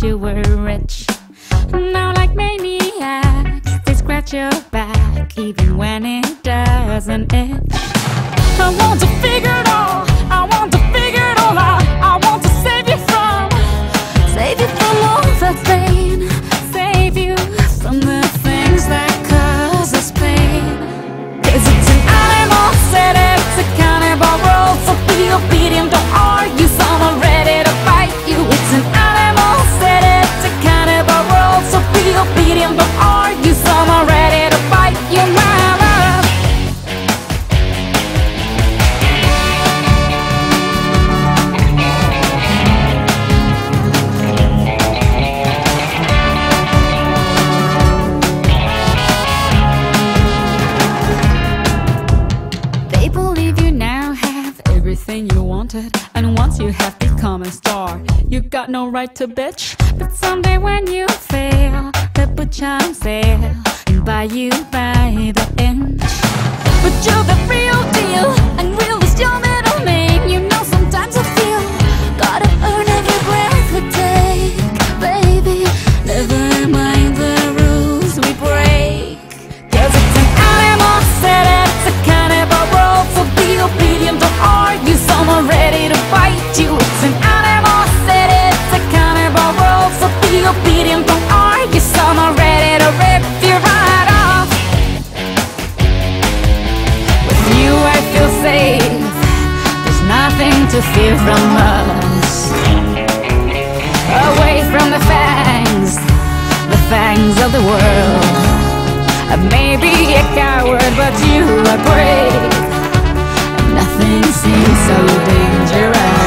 you were rich. Now like maniacs, they scratch your back even when it doesn't itch. I want to figure it all, I want to figure it all out. I want to save you from all that pain. Save you from the things that cause us pain. 'Cause it's an animal, said it's a cannibal world. So be obedient, don't argue, someone ready to fight you. It's an animal, said it's a cannibal world. So be obedient, don't argue, someone ready to fight you, my love. They believe you now have everything you wanted, and once you have become a star, you got no right to bitch. But someday when you fail, they'll put you on sale and buy you by the inch. But you're the real deal, and real is your middle name. You know sometimes I feel gotta earn every breath we take, baby. Never mind the rules we break. 'Cause it's an animal, said it's a cannibal world. So be obedient, don't argue, someone ready to fight you. It's an animal, said it's a cannibal world. So be obedient, don't argue, someone ready to rip you right off. With you I feel safe, there's nothing to fear from us. Away from the fangs of the world. I may be a coward, but you are brave. Nothing seems so dangerous.